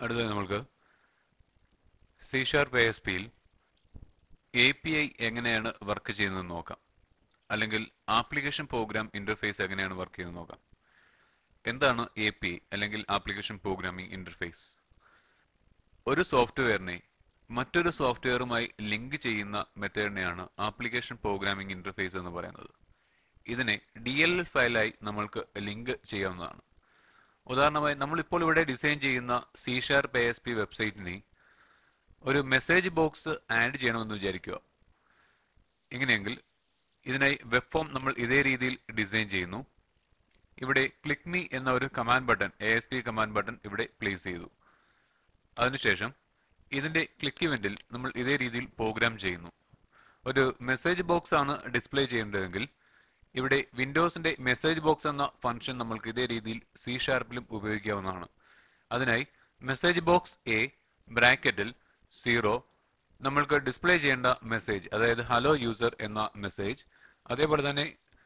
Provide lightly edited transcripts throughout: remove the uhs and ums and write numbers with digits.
അടുത്തത് നമ്മൾക്ക് C# ASPയിൽ API എങ്ങനെയാണ് വർക്ക് ചെയ്യുന്നതെന്ന് നോക്കാം. അല്ലെങ്കിൽ ആപ്ലിക്കേഷൻ പ്രോഗ്രാം ഇന്റർഫേസ് എങ്ങനെയാണ് വർക്ക് ചെയ്യുന്നത് നോക്കാം. എന്താണ് API അല്ലെങ്കിൽ ആപ്ലിക്കേഷൻ പ്രോഗ്രാമിംഗ് ഇന്റർഫേസ്? ഒരു സോഫ്റ്റ്വെയറിനെ മറ്റൊരു സോഫ്റ്റ്വെയറുമായി ലിങ്ക് ചെയ്യുന്ന മെത്തേഡിനെയാണ് ആപ്ലിക്കേഷൻ പ്രോഗ്രാമിംഗ് ഇന്റർഫേസ് എന്ന് പറയുന്നത്. ഇതിനെ DLL ഫയലായി നമ്മൾക്ക് ലിങ്ക് ചെയ്യാവുന്നതാണ്. ഉദാഹരണമായി നമ്മളിപ്പോൾ ഇവിടെ ഡിസൈൻ ചെയ്യുന്ന C# ASP വെബ്സൈറ്റിനെ ഒരു മെസ്സേജ് ബോക്സ് ആഡ് ചെയ്യണമെന്ന് വിചാരിക്കുക. ഇങ്ങനെയെങ്കിൽ ഇതിനായി വെബ് ഫോം നമ്മൾ ഇതേ രീതിയിൽ ഡിസൈൻ ചെയ്യുന്നു. ഇവിടെ ക്ലിക്ക് മീ എന്ന ഒരു command button, ASP command button ഇവിടെ പ്ലേസ് ചെയ്തു. അതിനുശേഷം ഇതിന്റെ ക്ലിക്ക് ഇവന്റിൽ നമ്മൾ ഇതേ രീതിയിൽ പ്രോഗ്രാം ചെയ്യുന്നു. ഒരു മെസ്സേജ് ബോക്സ് ആണ് ഡിസ്പ്ലേ ചെയ്യേണ്ടതെങ്കിൽ ഇവിടെ വിൻഡോസിന്റെ മെസ്സേജ് ബോക്സ് എന്ന ഫംഗ്ഷൻ നമ്മൾക്ക് ഇതേ രീതിയിൽ C#ലും ഉപയോഗിക്കാവുന്നതാണ്. അതിനായി മെസ്സേജ് ബോക്സ് A ബ്രാക്കറ്റിൽ 0 നമ്മൾക്ക് ഡിസ്പ്ലേ ചെയ്യേണ്ട മെസ്സേജ്, അതായത് ഹലോ യൂസർ എന്ന മെസ്സേജ്. അതേപോലെ തന്നെ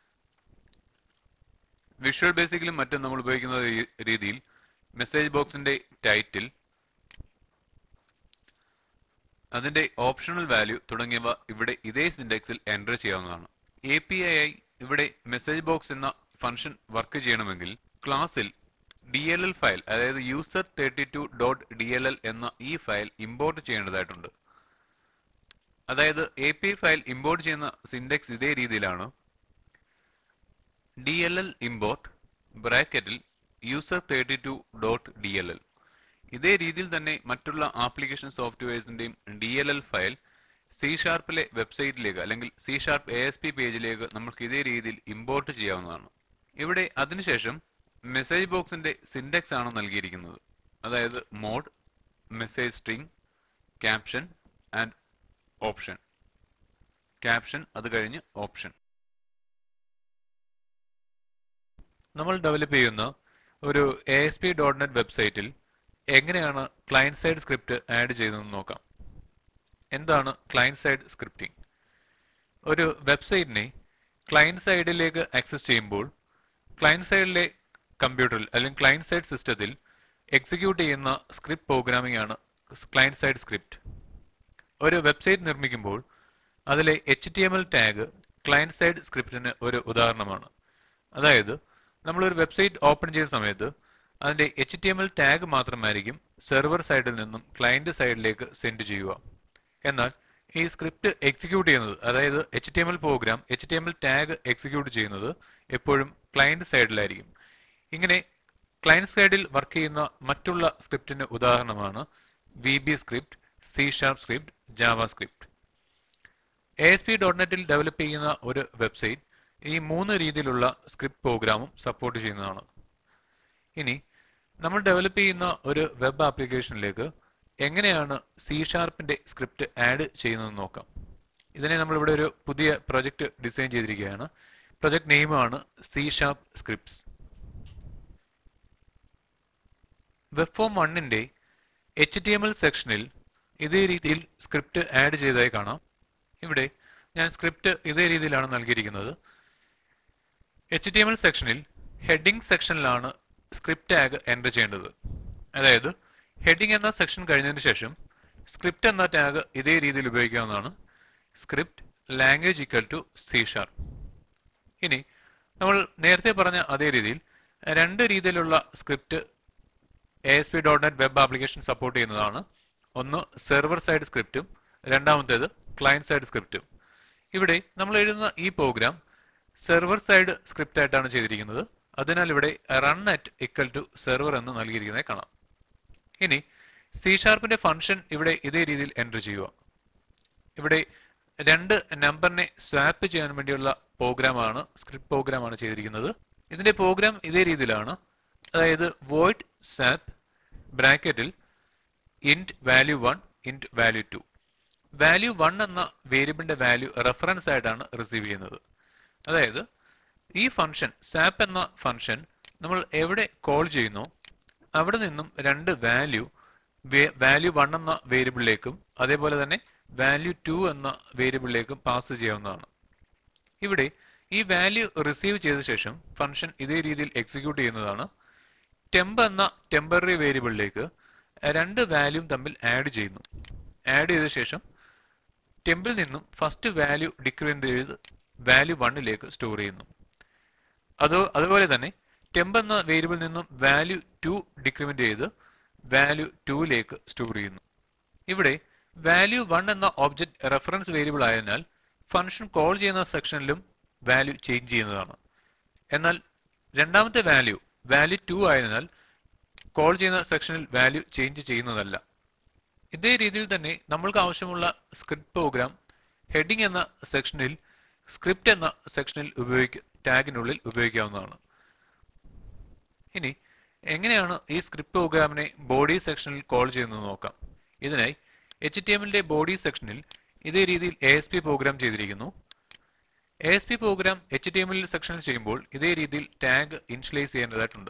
വിഷ്വൽ ബേസിക്കിലും മറ്റും നമ്മൾ ഉപയോഗിക്കുന്ന രീതിയിൽ മെസ്സേജ് ബോക്സിന്റെ ടൈറ്റിൽ, അതിന്റെ ഓപ്ഷണൽ വാല്യൂ തുടങ്ങിയവ ഇവിടെ ഇതേ സിന്റാക്സിൽ എൻ്റർ ചെയ്യാവുന്നതാണ്. API ആയി ഇവിടെ മെസ്സേജ് ബോക്സ് എന്ന ഫംഗ്ഷൻ വർക്ക് ചെയ്യണമെങ്കിൽ ക്ലാസ്സിൽ DLL ഫയൽ, അതായത് user32.dll എന്ന ഈ ഫയൽ ഇമ്പോർട്ട് ചെയ്യേണ്ടതായിട്ടുണ്ട്. അതായത് API ഫയൽ ഇമ്പോർട്ട് ചെയ്യുന്ന സിന്റാക്സ് ഇതേ രീതിയിലാണ്. DLL ഇമ്പോർട്ട് ബ്രാക്കറ്റിൽ user32.dll. ഇതേ രീതിയിൽ തന്നെ മറ്റുള്ള ആപ്ലിക്കേഷൻ സോഫ്റ്റ്വെയർസിന്റെയും DLL ഫയൽ C#ലെ വെബ്സൈറ്റിലേക്ക് അല്ലെങ്കിൽ C# ASP പേജിലേക്ക് നമുക്ക് ഇതേ രീതിയിൽ ഇമ്പോർട്ട് ചെയ്യാവുന്നതാണ്. ഇവിടെ അതിനുശേഷം മെസ്സേജ് ബോക്സിന്റെ സിന്റാക്സ് ആണ് നൽകിയിരിക്കുന്നത്. അതായത് mode, message string, caption and option. Caption, അത് കഴിഞ്ഞ് ഓപ്ഷൻ. നമ്മൾ ഡെവലപ്പ് ചെയ്യുന്ന ഒരു ASP.NET വെബ്സൈറ്റിൽ എങ്ങനെയാണ് ക്ലയന്റ് സൈഡ് സ്ക്രിപ്റ്റ് ആഡ് ചെയ്യുന്നതെന്ന് നോക്കാം. എന്താണ് ക്ലയന്റ് സൈഡ് സ്ക്രിപ്റ്റിംഗ്? ഒരു വെബ്സൈറ്റിനെ ക്ലയന്റ് സൈഡിലേക്ക് ആക്സസ് ചെയ്യുമ്പോൾ ക്ലയന്റ് സൈഡിലെ കമ്പ്യൂട്ടറിൽ അല്ലെങ്കിൽ ക്ലയന്റ് സൈഡ് സിസ്റ്റത്തിൽ എക്സിക്യൂട്ട് ചെയ്യുന്ന സ്ക്രിപ്റ്റ് പ്രോഗ്രാമിംഗ് ആണ് ക്ലയന്റ് സൈഡ് സ്ക്രിപ്റ്റ്. ഒരു വെബ്സൈറ്റ് നിർമ്മിക്കുമ്പോൾ അതിലെ HTML ടാഗ് ക്ലയന്റ് സൈഡ് സ്ക്രിപ്റ്റിന് ഒരു ഉദാഹരണമാണ്. അതായത് നമ്മളൊരു വെബ്സൈറ്റ് ഓപ്പൺ ചെയ്യുന്ന സമയത്ത് അതിന്റെ HTML ടാഗ് മാത്രമായിരിക്കും സെർവർ സൈഡിൽ നിന്നും ക്ലയന്റ് സൈഡിലേക്ക് സെൻഡ് ചെയ്യുക. എന്നാൽ ഈ സ്ക്രിപ്റ്റ് എക്സിക്യൂട്ട് ചെയ്യുന്നത്, അതായത് HTML program HTML tag execute ചെയ്യുന്നത് എപ്പോഴും ക്ലയന്റ് സൈഡിലായിരിക്കും. ഇങ്ങനെ ക്ലയന്റ് സൈഡിൽ വർക്ക് ചെയ്യുന്ന മറ്റുള്ള സ്ക്രിപ്റ്റിന് ഉദാഹരണമാണ് VB script, C# script, Java script. ASP.NETൽ ഡെവലപ്പ് ചെയ്യുന്ന ഒരു വെബ്സൈറ്റ് ഈ 3 രീതിയിലുള്ള സ്ക്രിപ്റ്റ് പ്രോഗ്രാമും സപ്പോർട്ട് ചെയ്യുന്നതാണ്. ഇനി നമ്മൾ ഡെവലപ്പ് ചെയ്യുന്ന ഒരു വെബ് ആപ്ലിക്കേഷനിലേക്ക് എങ്ങനെയാണ് C#ന്റെ സ്ക്രിപ്റ്റ് ആഡ് ചെയ്യുന്നതെന്ന് നോക്കാം. ഇതിനെ നമ്മളിവിടെ ഒരു പുതിയ പ്രൊജക്ട് ഡിസൈൻ ചെയ്തിരിക്കുകയാണ്. പ്രൊജക്ട് നെയിമാണ് C# സ്ക്രിപ്റ്റ്സ്. വെബ് ഫോം 1ന്റെ HTML സെക്ഷനിൽ ഇതേ രീതിയിൽ സ്ക്രിപ്റ്റ് ആഡ് ചെയ്തതായി കാണാം. ഇവിടെ ഞാൻ സ്ക്രിപ്റ്റ് ഇതേ രീതിയിലാണ് നൽകിയിരിക്കുന്നത്. HTML സെക്ഷനിൽ ഹെഡിംഗ് സെക്ഷനിലാണ് സ്ക്രിപ്റ്റ് ടാഗ് എൻ്റർ ചെയ്യേണ്ടത്. അതായത് ഹെഡിംഗ് എന്ന സെക്ഷൻ കഴിഞ്ഞതിന് ശേഷം സ്ക്രിപ്റ്റ് എന്ന ടാഗ് ഇതേ രീതിയിൽ ഉപയോഗിക്കാവുന്നതാണ്. Script language equal to C#. ഇനി നമ്മൾ നേരത്തെ പറഞ്ഞ അതേ രീതിയിൽ 2 രീതിയിലുള്ള script ASP.NET web application support ചെയ്യുന്നതാണ്. ഒന്ന് സെർവർ സൈഡ് സ്ക്രിപ്റ്റും രണ്ടാമത്തേത് ക്ലയന്റ് സൈഡ് സ്ക്രിപ്റ്റും. ഇവിടെ നമ്മൾ എഴുതുന്ന ഈ പ്രോഗ്രാം സെർവർ സൈഡ് സ്ക്രിപ്റ്റ് ആയിട്ടാണ് ചെയ്തിരിക്കുന്നത്. അതിനാൽ ഇവിടെ run at equal to server എന്ന് നൽകിയിരിക്കുന്നത് കാണാം. ഇനി C#ന്റെ ഫംഗ്ഷൻ ഇവിടെ ഇതേ രീതിയിൽ എൻ്റർ ചെയ്യുക. ഇവിടെ 2 നമ്പറിനെ സ്വാപ്പ് ചെയ്യാൻ വേണ്ടിയുള്ള പ്രോഗ്രാമാണ്, സ്ക്രിപ്റ്റ് പ്രോഗ്രാമാണ് ചെയ്തിരിക്കുന്നത്. ഇതിന്റെ പ്രോഗ്രാം ഇതേ രീതിയിലാണ്. അതായത് വോയിഡ് സ്വാപ്പ് ബ്രാക്കറ്റിൽ int value 1 int value 2. Value 1 എന്ന വേരിയബിളിന്റെ വാല്യൂ റെഫറൻസ് ആയിട്ടാണ് റിസീവ് ചെയ്യുന്നത്. അതായത് ഈ ഫംഗ്ഷൻ സ്വാപ്പ് എന്ന ഫംഗ്ഷൻ നമ്മൾ എവിടെ കോൾ ചെയ്യുന്നു അവിടെ നിന്നും 2 വാല്യൂ 1 എന്ന വേരിയബിളിലേക്കും അതേപോലെ തന്നെ വാല്യൂ 2 എന്ന വേരിയബിളിലേക്കും പാസ് ചെയ്യാവുന്നതാണ്. ഇവിടെ ഈ വാല്യൂ റിസീവ് ചെയ്ത ശേഷം ഫംഗ്ഷൻ ഇതേ രീതിയിൽ എക്സിക്യൂട്ട് ചെയ്യുന്നതാണ്. temp എന്ന ടെമ്പററി വേരിയബിളിലേക്ക് രണ്ട് വാല്യൂം തമ്മിൽ ആഡ് ചെയ്യുന്നു. ആഡ് ചെയ്ത ശേഷം ടെമ്പിൽ നിന്നും ഫസ്റ്റ് വാല്യൂ ഡിക്രിമെന്റ് ചെയ്ത് വാല്യൂ 1ലേക്ക് സ്റ്റോർ ചെയ്യുന്നു. അതുപോലെ തന്നെ ടെമ്പ് എന്ന വേരിയബിളിൽ നിന്നും വാല്യൂ 2 ഡിക്രിമെന്റ് ചെയ്ത് വാല്യൂ 2ലേക്ക് സ്റ്റോർ ചെയ്യുന്നു. ഇവിടെ വാല്യൂ 1 എന്ന ഒബ്ജക്റ്റ് റെഫറൻസ് വേരിയബിൾ ആയതിനാൽ ഫംഗ്ഷൻ കോൾ ചെയ്യുന്ന സെക്ഷനിലും വാല്യൂ ചേഞ്ച് ചെയ്യുന്നതാണ്. എന്നാൽ രണ്ടാമത്തെ വാല്യൂ 2 ആയതിനാൽ കോൾ ചെയ്യുന്ന സെക്ഷനിൽ വാല്യൂ ചേഞ്ച് ചെയ്യുന്നതല്ല. ഇതേ രീതിയിൽ തന്നെ നമ്മൾക്ക് ആവശ്യമുള്ള സ്ക്രിപ്റ്റ് പ്രോഗ്രാം ഹെഡിംഗ് എന്ന സെക്ഷനിൽ സ്ക്രിപ്റ്റ് എന്ന സെക്ഷനിൽ ടാഗിനുള്ളിൽ ഉപയോഗിക്കാവുന്നതാണ്. ഇനി എങ്ങനെയാണ് ഈ സ്ക്രിപ്റ്റ് പ്രോഗ്രാമിനെ ബോഡി സെക്ഷനിൽ കോൾ ചെയ്യുന്നത് നോക്കാം. ഇതിനായി HTMLന്റെ ബോഡി സെക്ഷനിൽ ഇതേ രീതിയിൽ ASP പ്രോഗ്രാം ചെയ്തിരിക്കുന്നു. ASP പ്രോഗ്രാം HTML സെക്ഷനിൽ ചെയ്യുമ്പോൾ ഇതേ രീതിയിൽ ടാഗ് ഇനിഷ്യലൈസ് ചെയ്യേണ്ടതായിട്ടുണ്ട്.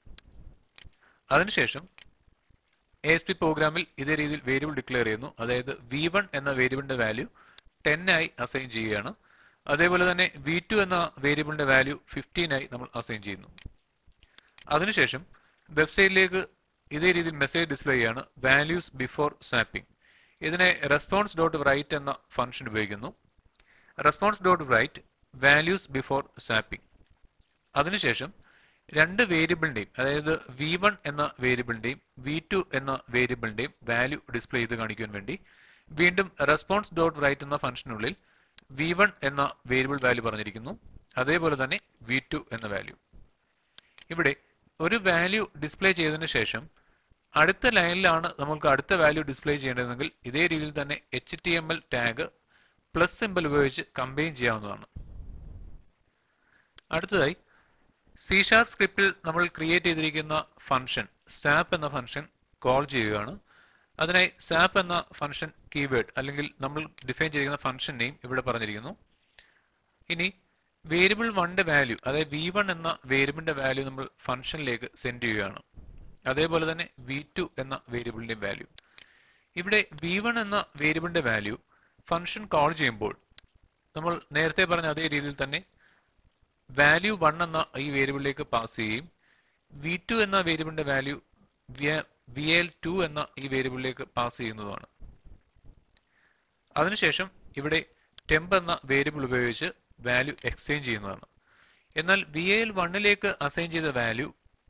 അതിനുശേഷം ASP പ്രോഗ്രാമിൽ ഇതേ രീതിയിൽ വേരിയബിൾ ഡിക്ലെയർ ചെയ്യുന്നു. അതായത് V1 എന്ന വേരിയബിളിന്റെ വാല്യൂ 10 ആയി അസൈൻ ചെയ്യുകയാണ്. അതേപോലെ തന്നെ V2 എന്ന വേരിയബിളിന്റെ വാല്യൂ 15 ആയി നമ്മൾ അസൈൻ ചെയ്യുന്നു. അതിനുശേഷം വെബ്സൈറ്റിലേക്ക് ഇതേ രീതിയിൽ മെസ്സേജ് ഡിസ്പ്ലേ ചെയ്യാണ് വാല്യൂസ് ബിഫോർ സ്വാപ്പിംഗ്. ഇതിനെ റെസ്പോൺസ് ഡോട്ട് റൈറ്റ് എന്ന ഫംഗ്ഷൻ ഉപയോഗിക്കുന്നു. Response dot write values before swapping. അതിനുശേഷം രണ്ട് വേരിയബിളിന്റെയും അതായത് V1 എന്ന വേരിയബിളിന്റെയും V2 എന്ന വേരിയബിളിന്റെയും വാല്യൂ ഡിസ്പ്ലേ ചെയ്ത് കാണിക്കാൻ വേണ്ടി വീണ്ടും റെസ്പോൺസ് ഡോട്ട് റൈറ്റ് എന്ന ഫംഗ്ഷനുള്ളിൽ V1 എന്ന വേരിയബിൾ വാല്യൂ പറഞ്ഞിരിക്കുന്നു. അതേപോലെ തന്നെ V2 എന്ന വാല്യൂ. ഇവിടെ ഒരു വാല്യൂ ഡിസ്പ്ലേ ചെയ്തതിനു ശേഷം അടുത്ത ലൈനിലാണ് നമുക്ക് അടുത്ത വാല്യൂ ഡിസ്പ്ലേ ചെയ്യേണ്ടതെങ്കിൽ ഇതേ രീതിയിൽ തന്നെ HTML ടാഗ് പ്ലസ് സിമ്പൽ ഉപയോഗിച്ച് കമ്പൈൻ ചെയ്യാവുന്നതാണ്. അടുത്തതായി C# സ്ക്രിപ്റ്റിൽ നമ്മൾ ക്രിയേറ്റ് ചെയ്തിരിക്കുന്ന ഫംഗ്ഷൻ സാപ്പ് എന്ന ഫംഗ്ഷൻ കോൾ ചെയ്യുകയാണ്. അതിനായി സാപ്പ് എന്ന ഫംഗ്ഷൻ കീവേഡ് അല്ലെങ്കിൽ നമ്മൾ ഡിഫൈൻ ചെയ്തിരിക്കുന്ന ഫംഗ്ഷൻ നെയിം ഇവിടെ പറഞ്ഞിരിക്കുന്നു. ഇനി വേരിയബിൾ 1ന്റെ വാല്യൂ അതായത് V1 എന്ന വേരിയബിളിന്റെ വാല്യൂ നമ്മൾ ഫംഗ്ഷനിലേക്ക് സെൻഡ് ചെയ്യുകയാണ്. അതേപോലെ തന്നെ V2 എന്ന വേരിയബിളിന്റെ വാല്യൂ. ഇവിടെ V1 എന്ന വേരിയബിളിന്റെ വാല്യൂ ഫംഗ്ഷൻ കോൾ ചെയ്യുമ്പോൾ നമ്മൾ നേരത്തെ പറഞ്ഞ അതേ രീതിയിൽ തന്നെ വാല്യൂ 1 എന്ന ഈ വേരിയബിളിലേക്ക് പാസ് ചെയ്യുകയും V2 എന്ന വേരിയബിളിന്റെ വാല്യൂ VL2 എന്ന ഈ വേരിയബിളിലേക്ക് പാസ് ചെയ്യുന്നതാണ്. അതിനുശേഷം ഇവിടെ ടെമ്പ് എന്ന വേരിയബിൾ ഉപയോഗിച്ച് വാല്യൂ എക്സ്ചേഞ്ച് ചെയ്യുന്നതാണ്. എന്നാൽ VL1ലേക്ക് അസൈൻ ചെയ്ത വാല്യൂ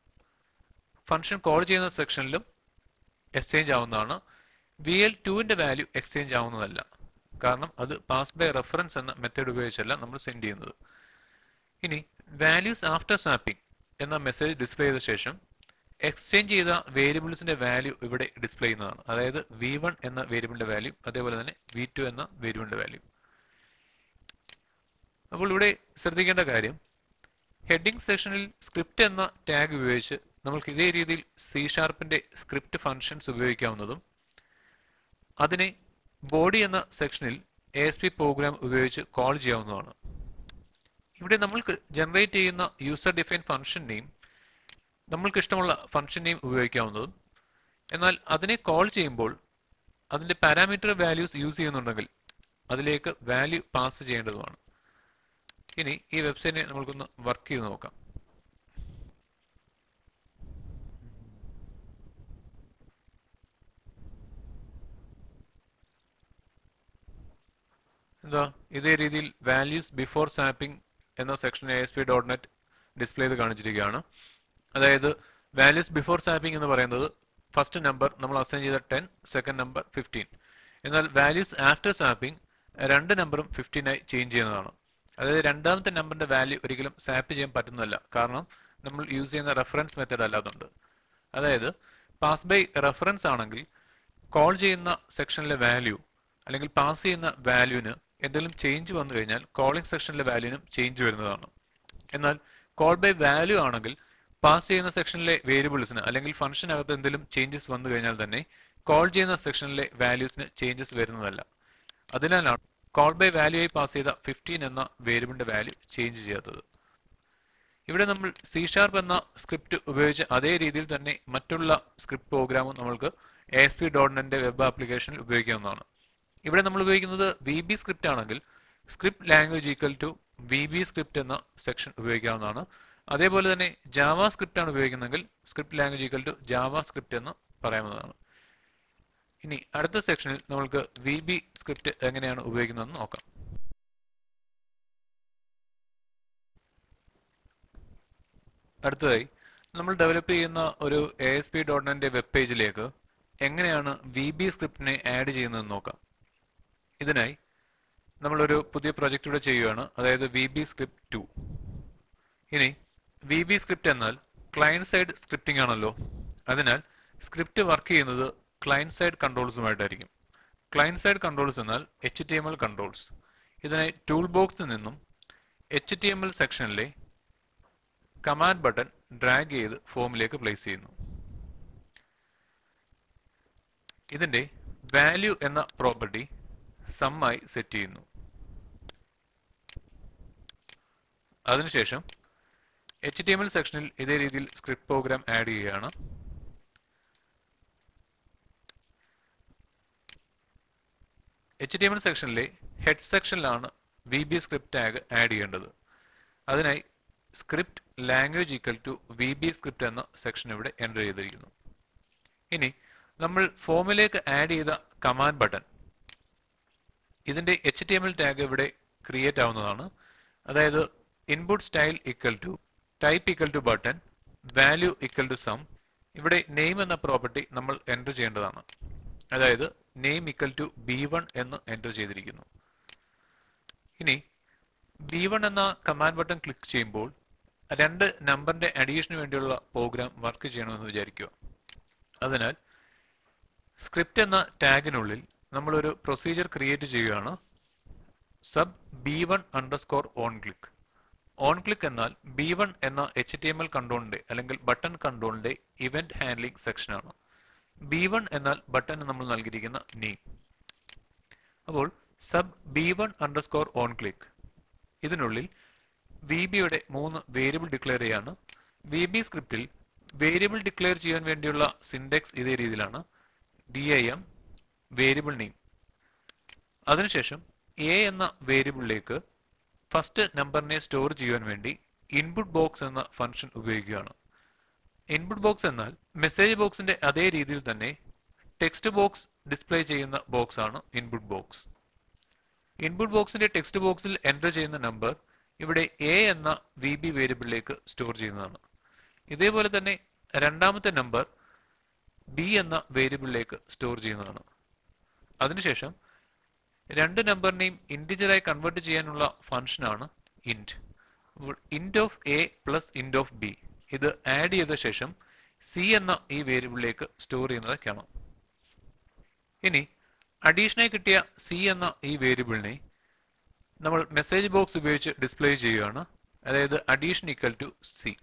ഫംഗ്ഷൻ കോൾ ചെയ്യുന്ന സെക്ഷനിലും എക്സ്ചേഞ്ച് ആവുന്നതാണ്. VL2ന്റെ വാല്യൂ എക്സ്ചേഞ്ച് ആവുന്നതല്ല. കാരണം അത് പാസ് ബൈ റെഫറൻസ് എന്ന മെത്തേഡ് ഉപയോഗിച്ചല്ല നമ്മൾ സെൻഡ് ചെയ്യുന്നത്. ഇനി വാല്യൂസ് ആഫ്റ്റർ സ്വാപ്പിംഗ് എന്ന മെസ്സേജ് ഡിസ്പ്ലേ ചെയ്ത ശേഷം എക്സ്ചേഞ്ച് ചെയ്ത വേരിയബിൾസിന്റെ വാല്യൂ ഇവിടെ ഡിസ്പ്ലേ ചെയ്യുന്നതാണ്. അതായത് V1 എന്ന വേരിയബിളിന്റെ വാല്യൂ അതേപോലെ തന്നെ V2 എന്ന വേരിയബിളിന്റെ വാല്യൂ. അപ്പോൾ ഇവിടെ ശ്രദ്ധിക്കേണ്ട കാര്യം ഹെഡിംഗ് സെക്ഷനിൽ സ്ക്രിപ്റ്റ് എന്ന ടാഗ് ഉപയോഗിച്ച് നമുക്ക് ഇതേ രീതിയിൽ C#ന്റെ സ്ക്രിപ്റ്റ് ഫംഗ്ഷൻസ് ഉപയോഗിക്കാവുന്നതും അതിനെ ബോഡി എന്ന സെക്ഷനിൽ ASP പ്രോഗ്രാം ഉപയോഗിച്ച് കോൾ ചെയ്യാവുന്നതാണ്. ഇവിടെ നമ്മൾക്ക് ജനറേറ്റ് ചെയ്യുന്ന യൂസർ ഡിഫൈൻ ഫംഗ്ഷൻ നെയിം നമ്മൾക്ക് ഇഷ്ടമുള്ള ഫംഗ്ഷൻ നെയിം ഉപയോഗിക്കാവുന്നതും എന്നാൽ അതിനെ കോൾ ചെയ്യുമ്പോൾ അതിന്റെ പാരാമീറ്റർ വാല്യൂസ് യൂസ് ചെയ്യുന്നുണ്ടെങ്കിൽ അതിലേക്ക് വാല്യൂ പാസ് ചെയ്യേണ്ടതുമാണ്. ഇനി ഈ വെബ്സൈറ്റിനെ നമ്മൾക്കൊന്ന് വർക്ക് ചെയ്ത് നോക്കാം. എന്താ ഇതേ രീതിയിൽ വാല്യൂസ് ബിഫോർ സ്വാപ്പിംഗ് എന്ന സെക്ഷൻ ASP.NET ഡിസ്പ്ലേ ചെയ്ത് കാണിച്ചിരിക്കുകയാണ്. അതായത് വാല്യൂസ് ബിഫോർ സ്വാപ്പിംഗ് എന്ന് പറയുന്നത് ഫസ്റ്റ് നമ്പർ നമ്മൾ അസൈൻ ചെയ്ത 10, സെക്കൻഡ് നമ്പർ 15. എന്നാൽ വാല്യൂസ് ആഫ്റ്റർ സ്വാപ്പിംഗ് രണ്ട് നമ്പറും 15 ആയി ചേഞ്ച് ചെയ്യുന്നതാണ്. അതായത് രണ്ടാമത്തെ നമ്പറിന്റെ വാല്യൂ ഒരിക്കലും സ്വാപ്പ് ചെയ്യാൻ പറ്റുന്നതല്ല. കാരണം നമ്മൾ യൂസ് ചെയ്യുന്ന റെഫറൻസ് മെത്തേഡ് അല്ലാതുണ്ട്. അതായത് പാസ് ബൈ റെഫറൻസ് ആണെങ്കിൽ കോൾ ചെയ്യുന്ന സെക്ഷനിലെ വാല്യൂ അല്ലെങ്കിൽ പാസ് ചെയ്യുന്ന വാല്യൂവിന് എന്തെങ്കിലും ചേഞ്ച് വന്നു കഴിഞ്ഞാൽ കോളിംഗ് സെക്ഷനിലെ വാല്യൂവിനും ചേഞ്ച് വരുന്നതാണ്. എന്നാൽ കോൾ ബൈ വാല്യൂ ആണെങ്കിൽ പാസ് ചെയ്യുന്ന സെക്ഷനിലെ വേരിയബിൾസിന് അല്ലെങ്കിൽ ഫംഗ്ഷനകത്ത് എന്തെങ്കിലും ചേഞ്ചസ് വന്നു കഴിഞ്ഞാൽ തന്നെ കോൾ ചെയ്യുന്ന സെക്ഷനിലെ വാല്യൂസിന് ചേഞ്ചസ് വരുന്നതല്ല. അതിനാലാണ് കോൾ ബൈ വാല്യൂ ആയി പാസ് ചെയ്ത 15 എന്ന വേരിയബിളിന്റെ വാല്യൂ ചേഞ്ച് ചെയ്യാത്തത്. ഇവിടെ നമ്മൾ C# എന്ന സ്ക്രിപ്റ്റ് ഉപയോഗിച്ച് അതേ രീതിയിൽ തന്നെ മറ്റുള്ള സ്ക്രിപ്റ്റ് പ്രോഗ്രാമും നമ്മൾക്ക് ASP.NET വെബ് ആപ്ലിക്കേഷനിൽ ഉപയോഗിക്കാവുന്നതാണ്. ഇവിടെ നമ്മൾ ഉപയോഗിക്കുന്നത് VB സ്ക്രിപ്റ്റ് ആണെങ്കിൽ script language equal to VB script എന്ന സെക്ഷൻ ഉപയോഗിക്കാവുന്നതാണ്. അതേപോലെ തന്നെ ജാവ സ്ക്രിപ്റ്റ് ആണ് ഉപയോഗിക്കുന്നതെങ്കിൽ script language equal to Java script എന്ന് പറയാവുന്നതാണ്. ഇനി അടുത്ത സെക്ഷനിൽ നമുക്ക് VB സ്ക്രിപ്റ്റ് എങ്ങനെയാണ് ഉപയോഗിക്കുന്നതെന്ന് നോക്കാം. അടുത്തതായി നമ്മൾ ഡെവലപ്പ് ചെയ്യുന്ന ഒരു ASP.NET വെബ് പേജിലേക്ക് എങ്ങനെയാണ് VB സ്ക്രിപ്റ്റിനെ ആഡ് ചെയ്യുന്നതെന്ന് നോക്കാം. ഇതിനായി നമ്മളൊരു പുതിയ പ്രൊജക്റ്റ് ഇവിടെ ചെയ്യുകയാണ്, അതായത് VB സ്ക്രിപ്റ്റ് 2. ഇനി VB സ്ക്രിപ്റ്റ് എന്നാൽ ക്ലയന്റ് സൈഡ് സ്ക്രിപ്റ്റിംഗ് ആണല്ലോ. അതിനാൽ സ്ക്രിപ്റ്റ് വർക്ക് ചെയ്യുന്നത് ക്ലയന്റ് സൈഡ് കൺട്രോൾസുമായിട്ടായിരിക്കും. ക്ലയന്റ് സൈഡ് കൺട്രോൾസ് എന്നാൽ HTML കൺട്രോൾസ്. ഇതിനായി ടൂൾ ബോക്സിൽ നിന്നും HTML സെക്ഷനിലെ കമാൻഡ് ബട്ടൺ ഡ്രാഗ് ചെയ്ത് ഫോമിലേക്ക് പ്ലേസ് ചെയ്യുന്നു. ഇതിന്റെ വാല്യൂ എന്ന പ്രോപ്പർട്ടി സം ആയി സെറ്റ് ചെയ്യുന്നു. അതിനുശേഷം HTML സെക്ഷനിൽ ഇതേ രീതിയിൽ സ്ക്രിപ്റ്റ് പ്രോഗ്രാം ആഡ് ചെയ്യുകയാണ്. HTML സെക്ഷനിലെ ഹെഡ് സെക്ഷനിലാണ് VB സ്ക്രിപ്റ്റ് ടാഗ് ആഡ് ചെയ്യേണ്ടത്. അതിനായി script language equal to VB script എന്ന സെക്ഷൻ ഇവിടെ എൻ്റർ ചെയ്തിരിക്കുന്നു. ഇനി നമ്മൾ ഫോമിലേക്ക് ആഡ് ചെയ്ത കമാൻഡ് ബട്ടൺ, ഇതിന്റെ HTML ടാഗ് ഇവിടെ ക്രിയേറ്റ് ആവുന്നതാണ്. അതായത് input style equal to type equal to button value equal to sum. ഇവിടെ നെയിം എന്ന പ്രോപ്പർട്ടി നമ്മൾ എൻ്റർ ചെയ്യേണ്ടതാണ്. അതായത് നെയിം ഈക്വൽ ടു B1 എന്ന് എൻ്റർ ചെയ്തിരിക്കുന്നു. ഇനി B1 എന്ന കമാൻഡ് ബട്ടൺ ക്ലിക്ക് ചെയ്യുമ്പോൾ രണ്ട് നമ്പറിന്റെ അഡീഷന് വേണ്ടിയുള്ള പ്രോഗ്രാം വർക്ക് ചെയ്യണമെന്ന് വിചാരിക്കുക. അതിനാൽ സ്ക്രിപ്റ്റ് എന്ന ടാഗിനുള്ളിൽ നമ്മളൊരു പ്രൊസീജിയർ ക്രിയേറ്റ് ചെയ്യുകയാണ്. Sub B1 underscore on click. On click എന്നാൽ B1 എന്ന HTML കൺട്രോളിന്റെ അല്ലെങ്കിൽ ബട്ടൺ കൺട്രോളിന്റെ ഇവന്റ് ഹാൻഡ്ലിംഗ് സെക്ഷനാണ്. B1 എന്നാൽ ബട്ടൺ നമ്മൾ നൽകിയിരിക്കുന്ന നെയിം. അപ്പോൾ sub B1 underscore on click, ഇതിനുള്ളിൽ VBയുടെ 3 വേരിയബിൾ ഡിക്ലെയർ ചെയ്യാണ്. VB സ്ക്രിപ്റ്റിൽ വേരിയബിൾ ഡിക്ലെയർ ചെയ്യാൻ വേണ്ടിയുള്ള സിൻഡെക്സ് ഇതേ രീതിയിലാണ്. DIM variable name. അതിനുശേഷം A എന്ന വേരിയബിളിലേക്ക് ഫസ്റ്റ് നമ്പറിനെ സ്റ്റോർ ചെയ്യാൻ വേണ്ടി ഇൻപുട്ട് ബോക്സ് എന്ന ഫംഗ്ഷൻ ഉപയോഗിക്കുകയാണ്. ഇൻപുട്ട് ബോക്സ് എന്നാൽ മെസ്സേജ് ബോക്സിന്റെ അതേ രീതിയിൽ തന്നെ ടെക്സ്റ്റ് ബോക്സ് ഡിസ്പ്ലേ ചെയ്യുന്ന ബോക്സ് ആണ് ഇൻപുട്ട് ബോക്സ്. ഇൻപുട്ട് ബോക്സിന്റെ ടെക്സ്റ്റ് ബോക്സിൽ എൻ്റർ ചെയ്യുന്ന നമ്പർ ഇവിടെ A എന്ന VB വേരിയബിളിലേക്ക് സ്റ്റോർ ചെയ്യുന്നതാണ്. ഇതേപോലെ തന്നെ രണ്ടാമത്തെ നമ്പർ B എന്ന വേരിയബിളിലേക്ക് സ്റ്റോർ ചെയ്യുന്നതാണ്. അതിനുശേഷം രണ്ട് നമ്പറിനെയും ഇന്റിജറായി കൺവേർട്ട് ചെയ്യാനുള്ള ഫംഗ്ഷനാണ് ഇന്റ്. അപ്പോൾ int of A plus int of B ഇത് ആഡ് ചെയ്ത ശേഷം C എന്ന ഈ വേരിയബിളിലേക്ക് സ്റ്റോർ ചെയ്യുന്നതൊക്കെയാണ്. ഇനി അഡീഷനായി കിട്ടിയ C എന്ന ഈ വേരിയബിളിനെ നമ്മൾ മെസ്സേജ് ബോക്സ് ഉപയോഗിച്ച് ഡിസ്പ്ലേ ചെയ്യുകയാണ്. അതായത് അഡീഷൻ ഈക്വൽ ടു C.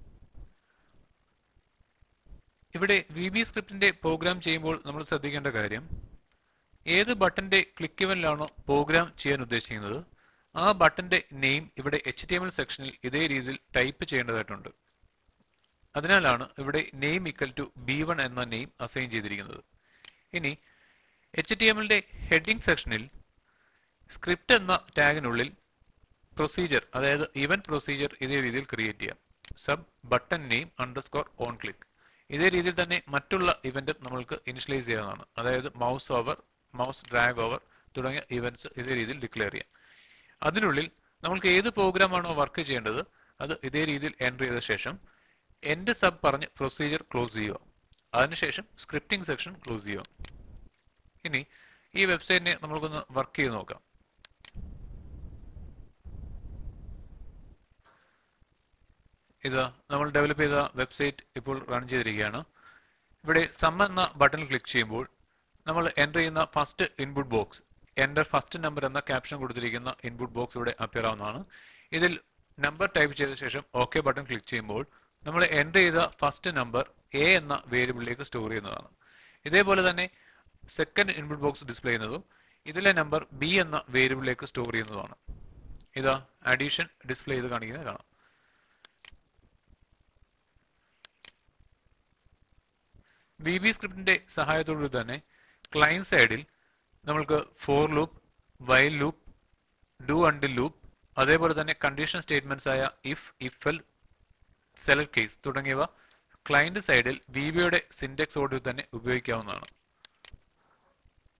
ഇവിടെ VB സ്ക്രിപ്റ്റിന്റെ പ്രോഗ്രാം ചെയ്യുമ്പോൾ നമ്മൾ ശ്രദ്ധിക്കേണ്ട കാര്യം, ഏത് ബട്ടന്റെ ക്ലിക്ക് ഇവന്റിലാണോ പ്രോഗ്രാം ചെയ്യാൻ ഉദ്ദേശിക്കുന്നത് ആ ബട്ടന്റെ നെയിം ഇവിടെ HTML സെക്ഷനിൽ ഇതേ രീതിയിൽ ടൈപ്പ് ചെയ്യേണ്ടതായിട്ടുണ്ട്. അതിനാലാണ് ഇവിടെ നെയിം ഈക്വൽ ടു B1 എന്ന നെയിം അസൈൻ ചെയ്തിരിക്കുന്നത്. ഇനി HTMLന്റെ ഹെഡിംഗ് സെക്ഷനിൽ സ്ക്രിപ്റ്റ് എന്ന ടാഗിനുള്ളിൽ പ്രൊസീജിയർ, അതായത് ഇവന്റ് പ്രൊസീജിയർ ഇതേ രീതിയിൽ ക്രിയേറ്റ് ചെയ്യാം. Sub button name underscore on click. ഇതേ രീതിയിൽ തന്നെ മറ്റുള്ള ഇവന്റും നമ്മൾക്ക് ഇനിഷ്യലൈസ് ചെയ്യാവുന്നതാണ്. അതായത് mouse over, mouse drag over തുടങ്ങിയ ഇവന്റ്സ് ഇതേ രീതിയിൽ ഡിക്ലെയർ ചെയ്യാം. അതിനുള്ളിൽ നമ്മൾക്ക് ഏത് പ്രോഗ്രാമാണോ വർക്ക് ചെയ്യേണ്ടത് അത് ഇതേ രീതിയിൽ എൻ്റർ ചെയ്ത ശേഷം എൻഡ് സബ് പറഞ്ഞ് പ്രൊസീജിയർ ക്ലോസ് ചെയ്യുക. അതിനുശേഷം സ്ക്രിപ്റ്റിംഗ് സെക്ഷൻ ക്ലോസ് ചെയ്യുക. ഇനി ഈ വെബ്സൈറ്റിനെ നമ്മൾക്കൊന്ന് വർക്ക് ചെയ്ത് നോക്കാം. ഇത് നമ്മൾ ഡെവലപ്പ് ചെയ്ത വെബ്സൈറ്റ് ഇപ്പോൾ റൺ ചെയ്തിരിക്കുകയാണ്. ഇവിടെ സം എന്ന ബട്ടണിൽ ക്ലിക്ക് ചെയ്യുമ്പോൾ നമ്മൾ എൻ്റർ ചെയ്യുന്ന first input box, enter first number എന്ന ക്യാപ്ഷൻ കൊടുത്തിരിക്കുന്ന ഇൻപുട്ട് ബോക്സ് ഇവിടെ അപ്പിയർ ആവുന്നതാണ്. ഇതിൽ നമ്പർ ടൈപ്പ് ചെയ്ത ശേഷം ഓക്കെ ബട്ടൺ ക്ലിക്ക് ചെയ്യുമ്പോൾ നമ്മൾ എൻ്റർ ചെയ്ത ഫസ്റ്റ് നമ്പർ A എന്ന വേരിയബിളിലേക്ക് സ്റ്റോർ ചെയ്യുന്നതാണ്. ഇതേപോലെ തന്നെ സെക്കൻഡ് ഇൻപുട്ട് ബോക്സ് ഡിസ്പ്ലേ ചെയ്യുന്നതും ഇതിലെ നമ്പർ B എന്ന വേരിയബിളിലേക്ക് സ്റ്റോർ ചെയ്യുന്നതാണ്. ഇതാ അഡീഷൻ ഡിസ്പ്ലേ ചെയ്ത് കാണിക്കുന്നത് കാണാം. VB സ്ക്രിപ്റ്റിന്റെ സഹായത്തോടു തന്നെ ക്ലയന്റ് സൈഡിൽ നമ്മൾക്ക് for loop, while loop, do until loop, അതേപോലെ തന്നെ കണ്ടീഷൻ സ്റ്റേറ്റ്മെന്റ്സ് ആയ ഇഫ്, എൽ, സെലക്ട് കേസ് തുടങ്ങിയവ ക്ലയന്റ് സൈഡിൽ VBയുടെ സിന്റക്സോട് തന്നെ ഉപയോഗിക്കാവുന്നതാണ്.